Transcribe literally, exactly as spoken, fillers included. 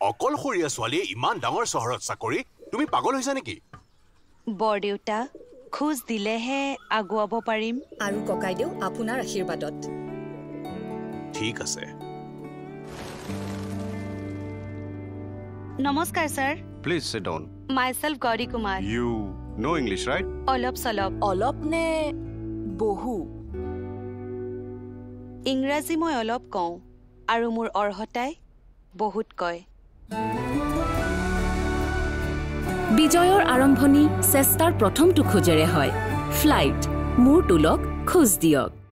অকলশৰীয়া ছোৱালীয়ে ইমান ডাঙৰ চহৰত চাকৰি তুমি পাগল হৈছা নেকি বৰদেউতা খোজ দিলেহে আগুৱাব পাৰিম আৰু ককাইদেউ আপোনাৰ আশীৰ্বাদত ঠিক আছে নমস্কাৰ sir Please sit down. Myself Gauri Kumar You know English, right? অলপ চলপ অলপ নে বহু ইংৰাজী মই অলপ কওঁ আৰু মোৰ অৰ্হতাই বহুত কয় বিজয়ৰ আৰম্ভণি চেষ্টাৰ প্ৰথমটো খোজেৰে হয় ফ্লাইট মোৰ তুলক খোজ দিয়ক